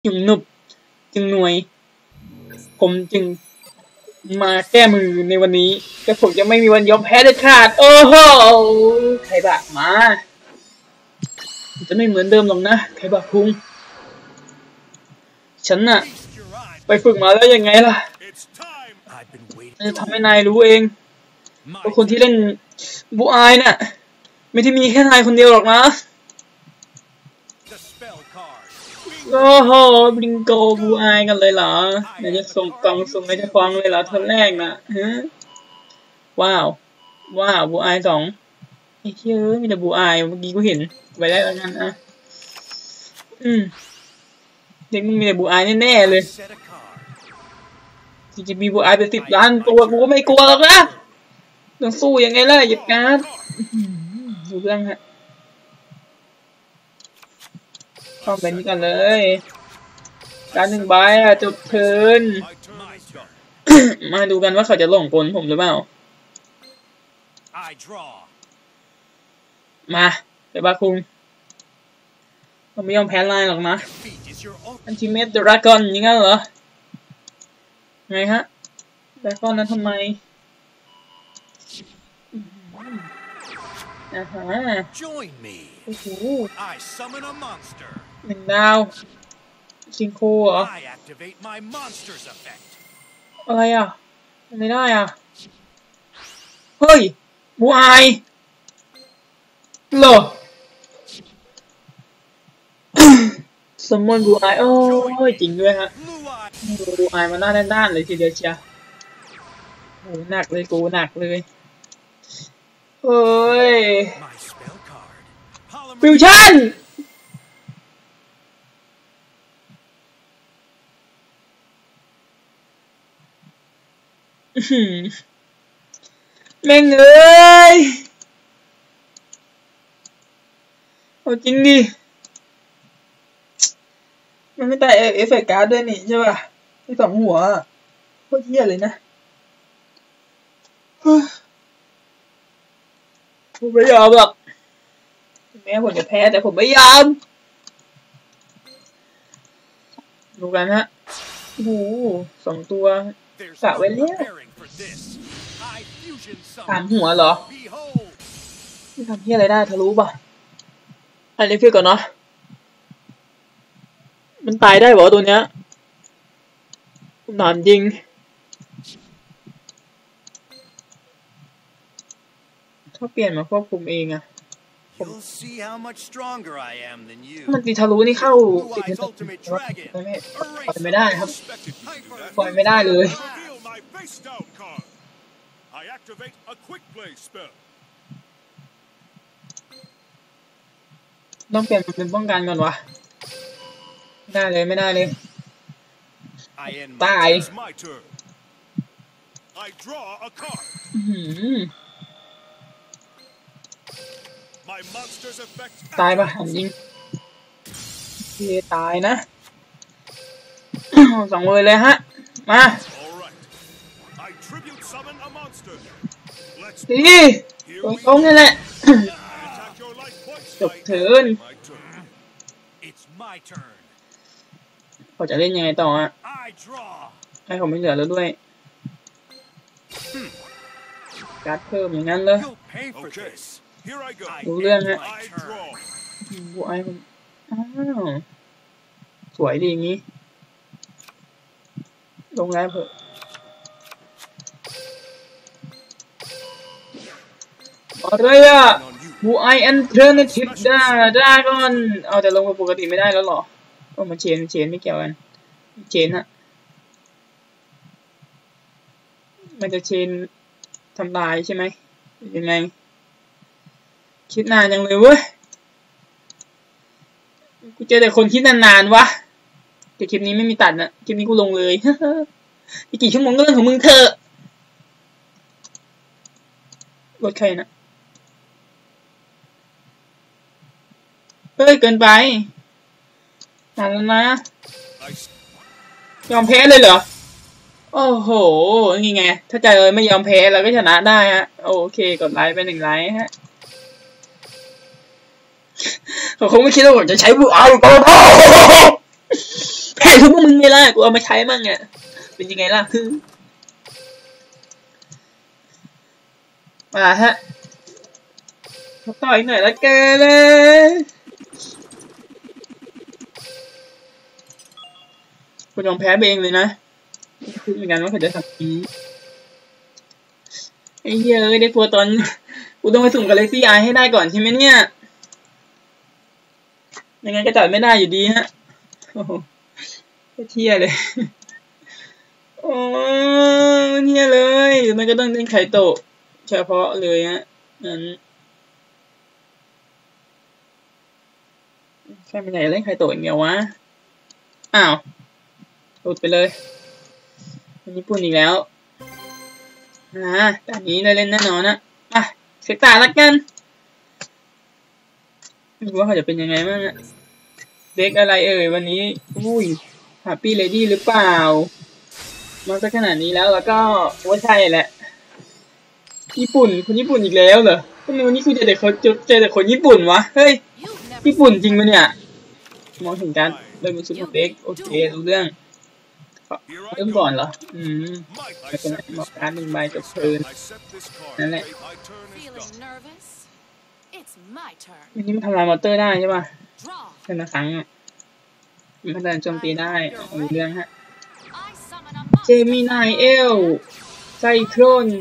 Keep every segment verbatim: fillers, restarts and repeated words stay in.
จึงนุบจึงหน่วยผมจึงมาแก้มือในวันนี้แต่ผมจะไม่มีวันยอมแพ้เด็ดขาดโอ้โหใครบะมาจะไม่เหมือนเดิมหรอกนะใครบะคุงฉันน่ะไปฝึกมาแล้วยังไงล่ะจะทำให้นายรู้เองว่าคนที่เล่นบูอายน่ะไม่ได้มีแค่นายคนเดียวหรอกนะโอ้โหบิงโกบูอายกันเลยเหรอเดี๋ยวจะส่งกล่องส่งให้เจ้าฟังเลยเหรอเธอแรกนะฮะว้าวว้าวบูอายสองไอ้เชื่อมีแต่บูอายเมื่อกี้กูเห็นไปได้แล้วกันอ่ะอืมเด็กมึงมีแต่บูอายแน่ๆเลยจริงๆมีบูอายเป็นสิบล้านตัวกูก็ไม่กลัวหรอกนะต้องสู้ยังไงล่ะหยุดการดูเรื่องฮะเข้าไปนี้กันเลยการหนึ่งใบอะจบเทิร์น มาดูกันว่าเขาจะหลงกลผมหรือเปล่ามาเดี๋ยวบาคุงผมไม่ยอมแพ้ไลน์หรอกนะอันติเมตดราก้อนยังไงเหรอไงฮะดราก้อนนั้นทำไมอ่าฮะโอ้โหหนึ่งดาวซิงโคเหรออะไรอ่ะไม่ได้อ่ะเฮ้ยบูอายเหรอสมมติบูอายโอ้ยจริงด้วยฮะบูอายมาหน้าด้านๆเลยทีเดียวเชียโหหนักเลยกูหนักเลยเฮ้ยฟิวชั่นแม่งเอ้ยเอาจริงดิมันไม่ได้เอฟเฟกต์การ์ดด้วยนี่ใช่ป่ะที่สองหัวโคตรเหี้ยเลยนะผมไม่ยอมหรอกแม้ผมจะแพ้แต่ผมไม่ยอมดูกันฮะโอ้โหสองตัวกะไว้แล้วสามหัวเหรอนี่ทำเหี้ยอะไรได้ทะลุป่ะอันนี้พี่ก่อนเนาะมันตายได้เหรอตัวเนี้ยผมถามจริงถ้าเปลี่ยนมาควบคุมเองอะมันตีทะลุนี่เข้าติดไม่ปล่อยไม่ได้ครับปล่อยไม่ได้เลยต้องเปลี่ยนเป็นป้องกันก่อนวะไม่ได้เลยไม่ได้เลยตายตายปะจริงเฮ้ตายนะสองเลยเลยฮะมาดีตรงๆนี่แหละจบเถินเขาจะเล่นยังไงต่อฮะให้ผมไม่เหลือแล้วด้วยการ์ดเพิ่มอย่างนั้นเลยดูเรื่องฮะบัวไอ้ผมอ้าวสวยดีอย่างนี้ลงแล้วเถอะอะไรอะบัวไอแอนเทอร์เนทีฟได้ได้ก่อนเอาแต่ลงปกติไม่ได้แล้วหรอโอ้มาเชนเชนไม่เกี่ยวกันเชนฮะมันจะเชนทำลายใช่ไหมยังไงคิดนานยังเลยเว้ยกูเจอแต่คนคิดนานๆวะแต่คลิปนี้ไม่มีตัดนะคลิปนี้กูลงเลยอีกกี่ชั่วโมงก็เรื่องของมึงเถอะรถใครนะเฮ้ยเกินไปนานแล้วนะยอมแพ้เลยเหรอโอ้โหนี่ไงถ้าใจเลยไม่ยอมแพ้เราก็ชนะได้ฮะโอเคกดไลค์ไปหนึ่งไลค์ฮะเขาคงไม่คิดว่าผมจะใช้บูอายคือพวกมึงไงล่ะกูเอามาใช้มั่งอ่ะเป็นยังไงล่ะมาฮะต่อยหน่อยละกันเลยกูยอมแพ้เองเลยนะคือเหมือนกันว่าเขาจะทำนี้ไอ้เหี้ยเอ้ยได้โฟตอนกูต้องไปสุ่มกาแล็กซี่ไอให้ได้ก่อนใช่ไหมเนี่ยยังไงก็จัดไม่ได้อยู่ดีฮะโอ้โหเที่ยเลยโอ้เที่ยเลยมันก็ต้องเล่นไข่โตะเฉพาะเลยฮะงั้นแค่ไม่ไหนเล่นไข่โตะอย่างเดียววะอ้าวหลุดไปเลยญี่ปุ่นอีกแล้วอ่าแต่นี้ได้เล่นแน่นอนนะอ่ะเช็คตาละกันไม่รู้ว่าเขาจะเป็นยังไงบ้างอะเด็กอะไรเอ่ยวันนี้อุ้ยแฮปปี้เลดี้หรือเปล่ามาสักขนาดนี้แล้วแล้วก็ว่าใช่แหละญี่ปุ่นคนญี่ปุ่นอีกแล้วเหรอทำไมวันนี้คุณเจอแต่คนเจอแต่คนญี่ปุ่นวะเฮ้ยญี่ปุ่นจริงปะเนี่ยมองถึงการเลยเป็นซุปเปอร์เด็กโอเครู้เรื่องเริ่มก่อนเหรออืมไม่เป็นไรบอกการหนึ่งใบจบเพลินนั่นแหละวันนี้มันทำลายมอเตอร์ได้ใช่ป่ะเป็นละครั้งมันพัฒนาโจมตีได้รู้เรื่องฮะเจมินายเอลไซโครน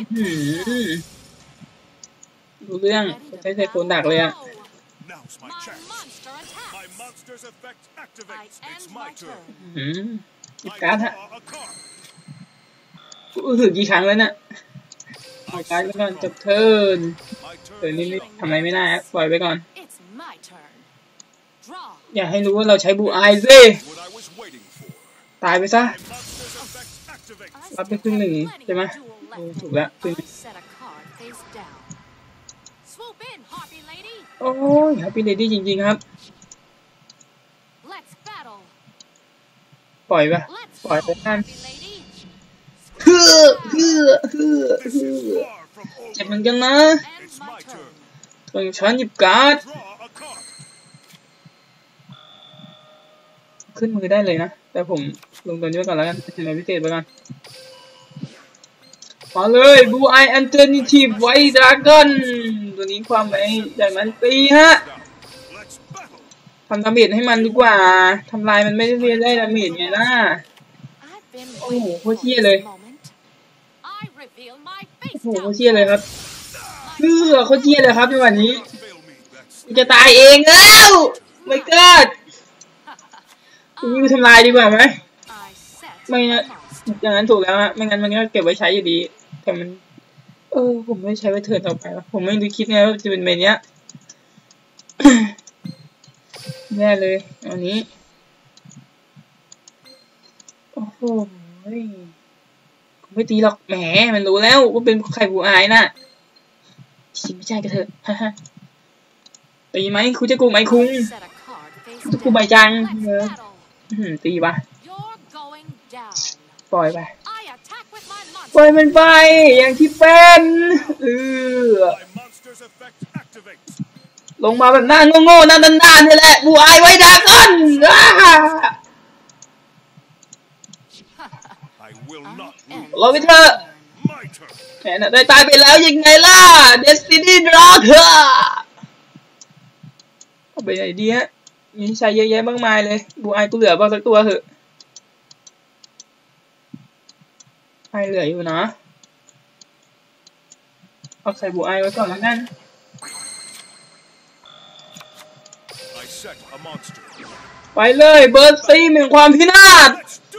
รู้เรื่องใช้ไซโครนดักเลยอะอืมหยิบการ์ดฮะรู้สึกกี่ครั้งแล้วเนี่ยเอาการ์ดไปก่อนจบเทิร์นเทิร์นนี้ทำอะไรไม่ได้ฮะปล่อยไปก่อนอย่าให้รู้ว่าเราใช้บูไอซิตายไปซะรับไปครึ่งหนึ่งใช่ไหมถูกแล้วครึ่งโอ้ยแฮปปี้เลดี้จริงๆครับปล่อยไปปล่อยไปท่านเฮือเฮือเฮือเฮือเจ็บเหมือนกันนะตรงชั้นหยิบการ์ดขึ้นมือได้เลยนะแต่ผมลงตัวนี้ไปก่อนแล้วกันเป็นอะไรพิเศษไปก่อนมาเลยบูไอแอนเทอร์นิทีฟไวท์ดราก้อนตัวนี้ความไปจากนั้นตีฮะทำดาเมจให้มันดีกว่าทำลายมันไม่ได้เรียนได้ดาเมจไงล่ะโอ้โหโคตรเที่ยเลยโอ้โหโคตรเที่ยเลยครับเพื่อโคตรเที่ยเลยครับในวันนี้จะตายเองแล้วไม่เกิดคุณยูทำลายดีกว่าไหมไม่นะอย่างนั้นถูกแล้วฮะไม่งั้นมันก็เก็บไว้ใช้อยู่ดีแต่มันเออผมไม่ใช้ไว้เถิดต่อไปแล้วผมไม่ได้คิดไงว่าจะเป็นเมนี้แย่เลยอันนี้โอ้โหผมไม่ตีหรอกแหมมันรู้แล้วว่าเป็นไข่บูอายน่ะชิไม่ใช่กันเถอะฮ่าฮ่าตีไหมคุณจะกูไหมคุ้งจะกูใบจังเออตีปะปล่อยไปปล่อยมันไปอย่างที่เป็นเออลงมาแบบหน้าโง่ๆหน้าด้านๆนี่แหละบูอายไว้ดาก้อนรอไปเถอะแหมน่ะได้ตายไปแล้วยังไงล่ะ Destiny Dragon เอาไปไหนดีฮะมีใช้เยอะแยะมากมายเลยบูอายกูเหลือบ้างสักตัวเถอะไอเหลืออยู่นะเอาใส่บูไอไว้ก่อนแล้วกันไปเลยเบิร์ดซีหนึ่งความพินาศ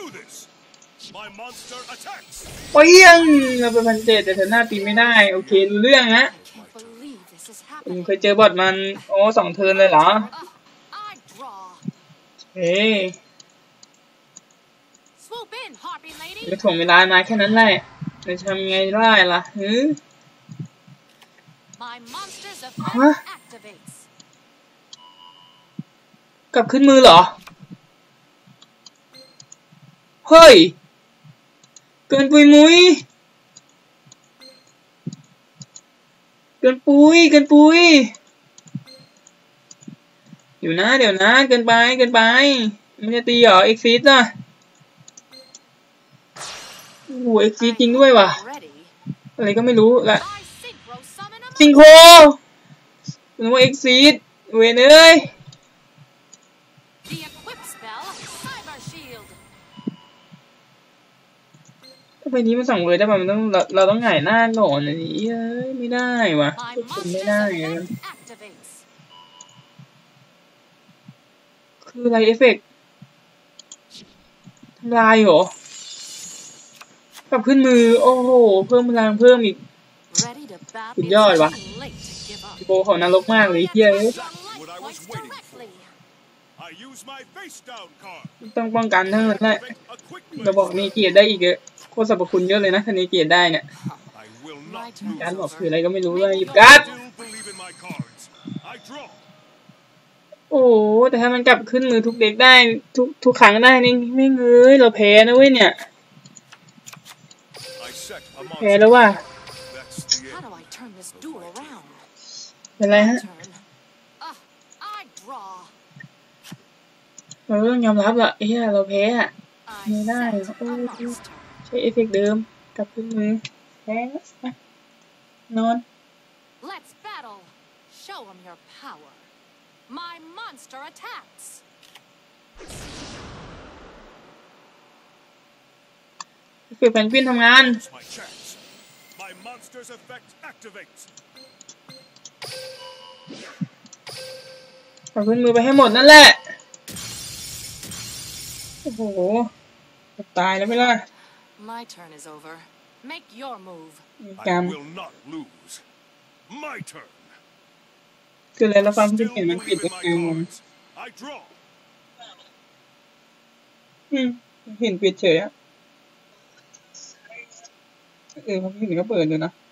ไปยังเราเป็นพันเจ็ดแต่เธอหน้าตีไม่ได้โอเครู้เรื่องฮะผมเคยเจอบอทมันโอ้สองเทิร์นเลยเหรอเฮ้จะถ่วงเวลามาแค่นั้นแหละจะทำไงได้ล่ะฮึฮะกลับขึ้นมือเหรอเฮ้ยเกินปุยมุ้ยเกินปุยเกินปุยอยู่นะเดี๋ยวนะเกินไปเกินไปมันจะตีเหรอเอ็กซิสน่ะโอ้โหเอ็กซิสจริงด้วยว่ะอะไรก็ไม่รู้ละซิงโครนึกว่าเอ็กซิสเวนเอ้ยไปนี้มันสั่งเลยได้ป่ะมันต้องเราเราต้องหงายหน้าก่อนอันนี้เอ้ยไม่ได้วะคุณไม่ได้กันคืออะไรเอฟเฟกต์ทำลายเหรอกลับขึ้นมือโอ้โหเพิ่มพลังเพิ่มอีกสุดยอดวะโบเขานรกมากเลยเฮียต้องป้องกันทั้งนั้นแหละเราบอกเนเกียรได้อีกเยอะโคตรสรรพคุณเยอะเลยนะถ้าเนเกียรได้เนี่ยการบอกคืออะไรก็ไม่รู้เลยหยิบการ์ดโอ้แต่ถ้ามันกลับขึ้นมือทุกเด็กได้ทุกทุกครั้งได้นี่ไม่เงยเราแพ้นะเว้ยเนี่ยแพ้แล้วว่ะเป็นไรฮะเราต้องยอมรับละเฮ้ยเราแพ้อะไม่ได้โอ้ใช้เอฟเฟกต์เดิมกลับขึ้นมือแพ้นอนMy monster attacks. คือแพนกวินทำงานเอาขึ้นมือไปให้หมดนั่นแหละโอ้โหตายแล้วไม่ล่ะ My turn is over. Make your move. I will not lose. My turn.คืออะไรเราฟังที่เห็นมันปิดยังไงอืมเห็นปิดเฉยอะเออเขาเห็นก็เปิดเลยนะ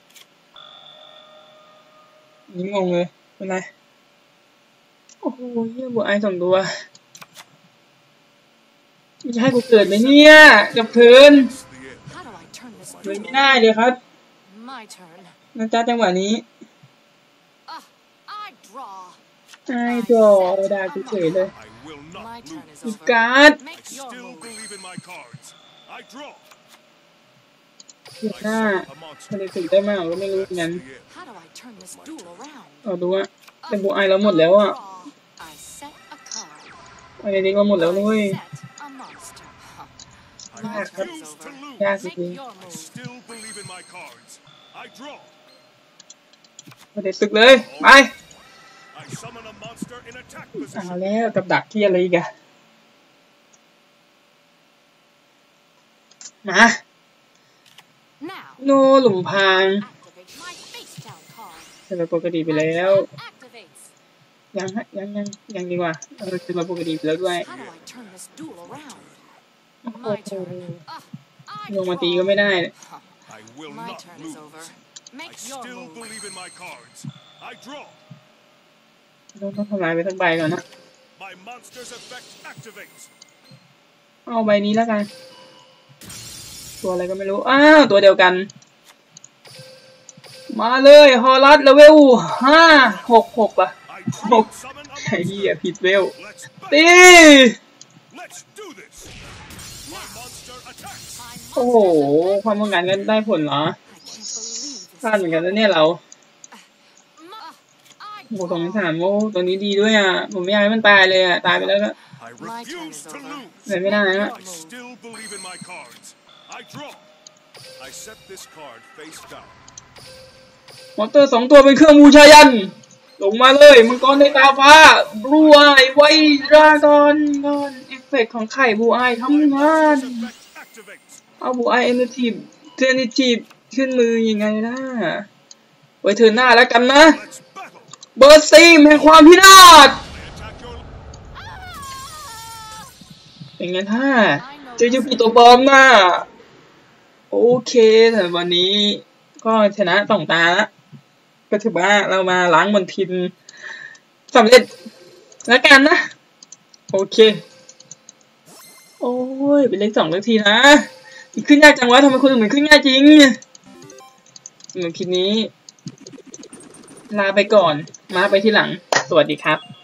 นี่งงเลยเป็นไรโอ้โหเยี่ยบัวไอสองตัวจะให้กูเกิดไหมเนี่ยกับเทินเลยไม่ได้เลยครับนะจ๊ะจังหวะนี้ไอ้จอดาเฉยเลยอีกการ์ดเดี๋ยวหน้าทะเลถึงได้มากก็ไม่รู้งั้นเอาดูว่าเป็นบัวไอเราหมดแล้วอ่ะไอ้นี่ก็หมดแล้วนุ้ยยากครับยากจริงประเด็นตึกเลยไปเอาแล้วกับดักที่อะไรอีกอะมาโนหลุมพรางจะไปปกติไปแล้วยังฮะยังยังยังดีกว่าเออจะมาปกติไปแล้วด้วยลงมาตีก็ไม่ได้ต้องทำลายไปทั้งใบก่อนนะเอาใบนี้แล้วกันตัวอะไรก็ไม่รู้อ้าวตัวเดียวกันมาเลยฮอลัสเลเวลห้าหกหกป่ะหกไอ้เหี้ยผิดเวลตีโอ้โหความต้องการกันได้ผลเหรอพลาดเหมือนกันนะเนี่ยเราโอ้ตรงนี้สนามโอ้ตรงนี้ดีด้วยอ่ะผมไม่อยากให้มันตายเลยอ่ะตายไปแล้วก็เลยไม่ได้นะมอเตอร์สองตัวเป็นเครื่องบูชายันลงมาเลยมังกรในตาฟ้าบูไอไวดราก้อนก้อนเอฟเฟกต์ของไข่บูไอทำงานเอาบูไอเอเนทีฟเทนิทีฟขึ้นมือยังไงล่ะไว้เธอหน้าแล้วกันนะเบอร์ซีมแห่งความพินาศเป็นไงท่าเจอยูกิตัวปลอมน่ะโอเคแต่วันนี้ก็ชนะสองตาละก็ถือว่าเรามาล้างมลทินสำเร็จแล้วกันนะโอเคโอ้ยเป็นเลขสองเลขทีนะขึ้นยากจังวะทำไมคนอื่นเหมือนขึ้นง่ายจริงสำหรับคลิปนี้ลาไปก่อนมาไปที่หลังสวัสดีครับ